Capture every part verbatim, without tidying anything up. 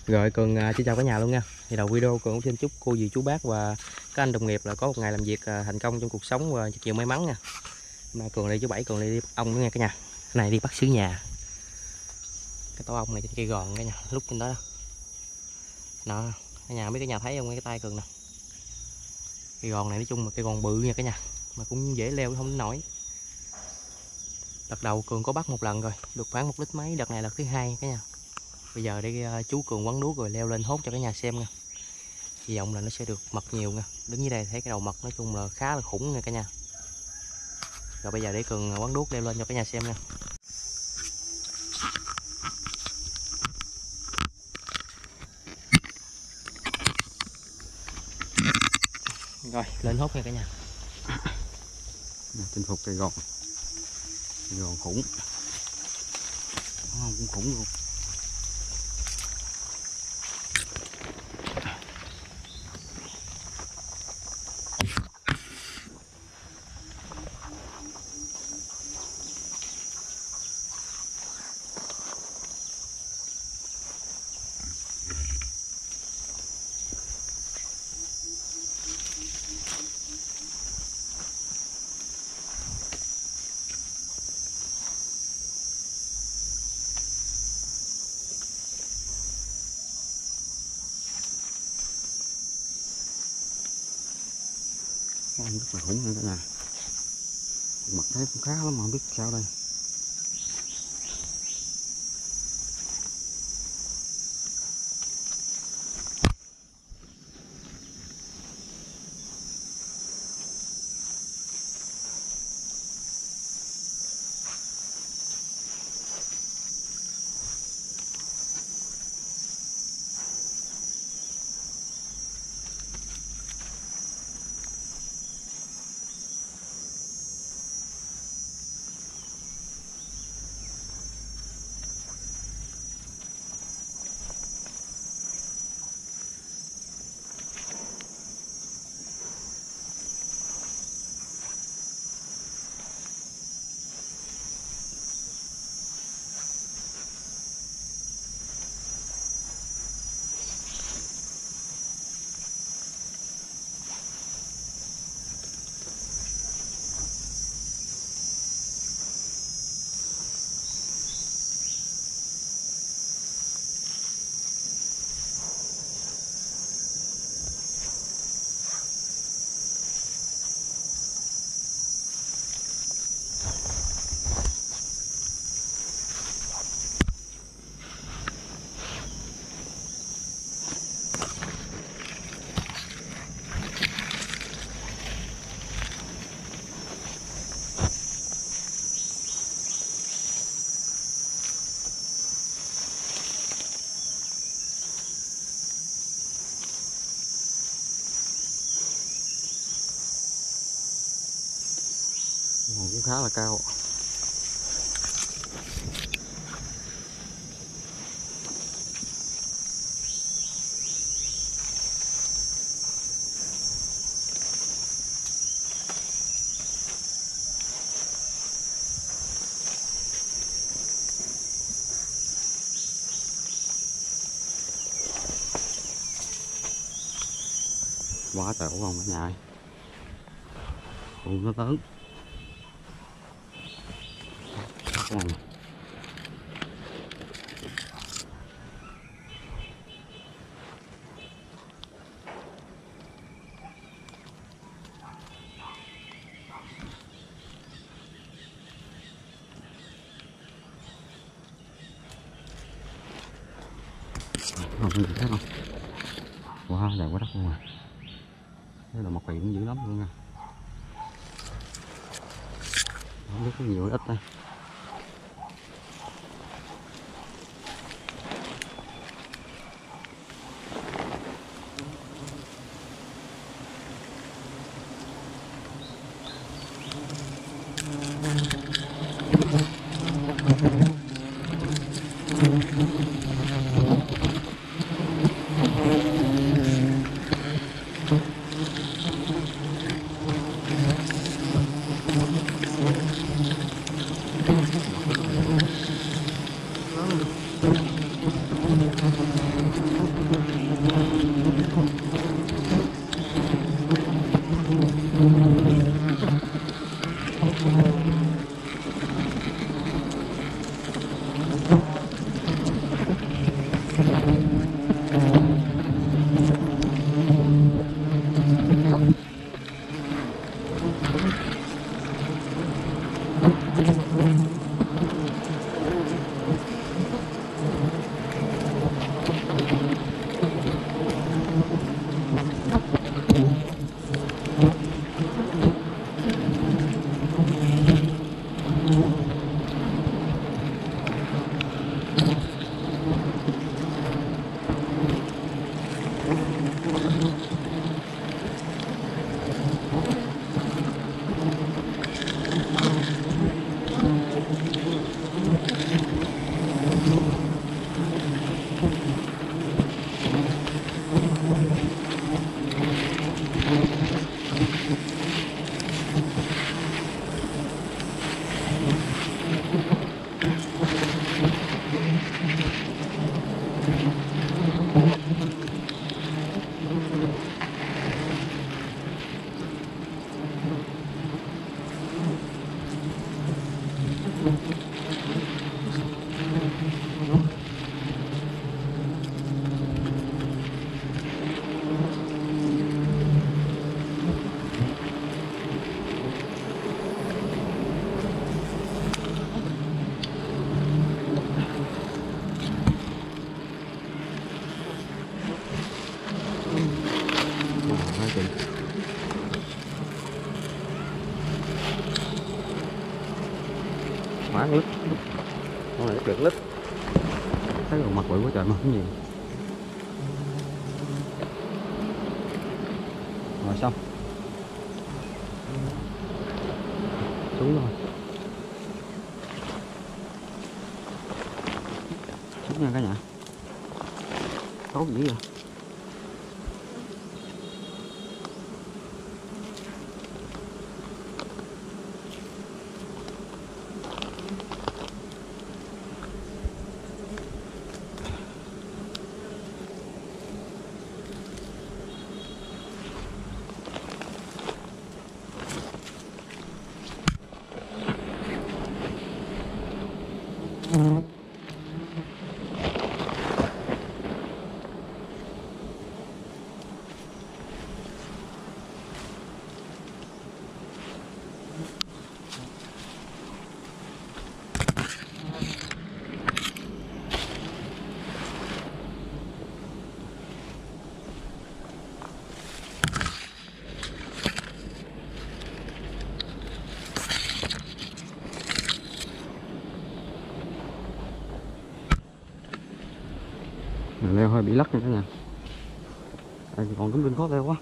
Rồi Cường uh, xin chào cả nhà luôn nha. Thì đầu video Cường cũng xin chúc cô dì chú bác và các anh đồng nghiệp là có một ngày làm việc uh, thành công trong cuộc sống và nhiều may mắn nha. Hôm nay Cường đi chú Bảy, Cường đi, đi bắt ong nữa nha cả nhà. Cái này đi bắt xứ nhà. Cái tổ ong này trên cây gòn cả nhà, lúc trên đó đó. Đó, cả nhà biết cả nhà thấy không, cái tay Cường nè. Cây gòn này nói chung là cây gòn bự nha cả nhà, mà cũng dễ leo không đến nổi. Đợt đầu Cường có bắt một lần rồi, được khoảng một lít mấy, đợt này là thứ hai cả nhà. Bây giờ để uh, chú Cường quấn đuốc rồi leo lên hốt cho cả nhà xem nha. Hy vọng là nó sẽ được mật nhiều nha. Đứng dưới đây thấy cái đầu mật nói chung là khá là khủng nha cả nhà. Rồi bây giờ để Cường quấn đuốc leo lên cho cả nhà xem nha. Rồi lên hốt nha cả nhà. Chinh phục cây gòn, cây gòn khủng, không cũng khủng luôn. Con rất là khủng nha cả nhà. Mặt thấy cũng khá lắm mà không biết sao đây. Cũng khá là cao. Quá trời ổ ong cả nhà ơi. Ong nó lớn. Cái này. Không có gì khác không? Wow, đẹp quá đất luôn à. Đây là một vị cũng dữ lắm luôn nha. Không biết có nhiều ít đây. quá lít, con này được lít, thấy còn mặt bự quá trời mà cái gì. Rồi xong, xuống rồi, xuống nha cả nhà, tốt dữ vậy. Leo hơi bị lắc nha cả nhà. Đây còn tấm pin khó leo quá.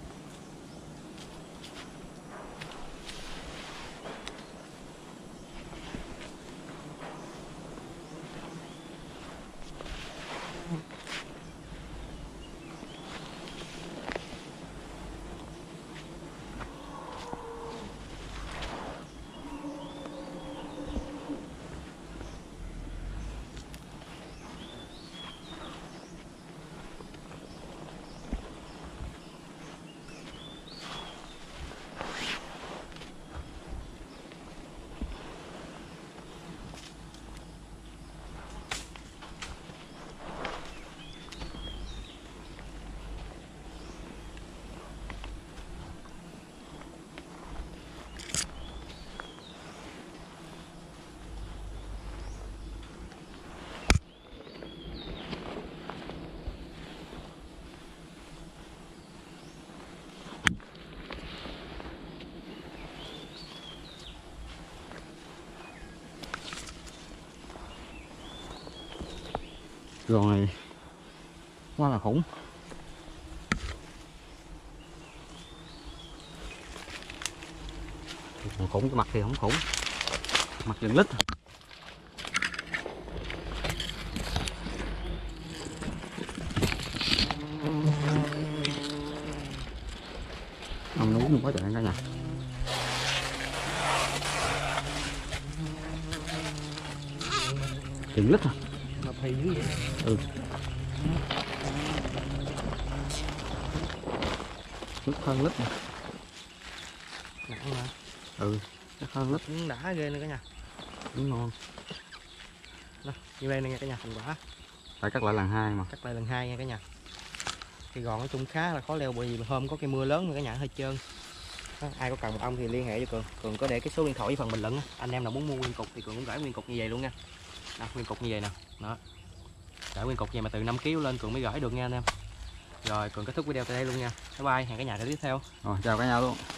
Gòn này quá là khủng. Còn khủng cái mặt thì không khủng, mặt gần lít. Ông núi nó quá trời cả nhà. Gần lít à. Thì dữ vậy. Ừ. Nước hơn lít nè. Nặng hả? Ừ, nước hơn lít. Cũng đã ghê nữa cả nhà. Đúng ngon. Đó, như đây nè nha cả nhà, thành quả. Phải cắt lại lần hai mà. Cắt lại lần hai nha cả nhà. Cây gòn nói chung khá là khó leo bởi vì hôm có cây mưa lớn nữa cả nhà, hơi trơn. Đó, ai có cần mật ong thì liên hệ với Cường. Cường có để cái số điện thoại với phần bình luận á. Anh em nào muốn mua nguyên cục thì Cường cũng rải nguyên cục như vậy luôn nha. Đó, nguyên cục như vậy nè. Đó. Rải nguyên cục vậy mà từ năm ki lô lên Cường mới gửi được nha anh em. Rồi Cường kết thúc video tại đây luôn nha. Bye bye, hẹn cả nhà ở tiếp theo. Rồi chào cả nhà luôn.